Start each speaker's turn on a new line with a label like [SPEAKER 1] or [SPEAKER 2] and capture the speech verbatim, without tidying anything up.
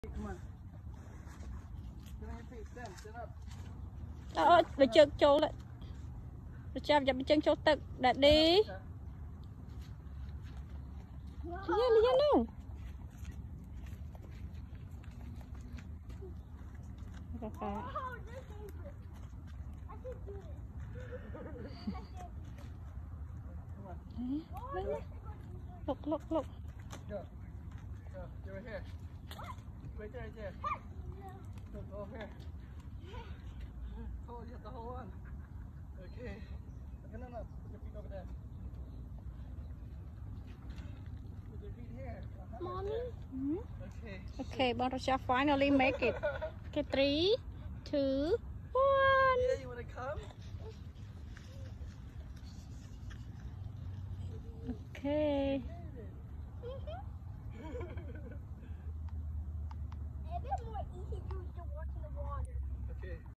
[SPEAKER 1] Come on. Can I have stand? Stand up.
[SPEAKER 2] Ôi, bị trượt trâu lại. Bị chạm chạm bị chân trâu tật. Đặt đi. Lý do, lý do đâu? Look, look, look.
[SPEAKER 1] Go. Go. You're right here. Right there, right there. Look, over here. Hold, you have to hold on. Okay. No, no, no. Put your feet over there. Put your feet here. Uh-huh,
[SPEAKER 2] Mommy.
[SPEAKER 1] right
[SPEAKER 2] Mm-hmm.
[SPEAKER 1] okay.
[SPEAKER 2] Okay, Bonrasha finally make it. Okay, three, two, one.
[SPEAKER 1] Yeah, you want to come?
[SPEAKER 2] Okay.
[SPEAKER 3] A bit more easy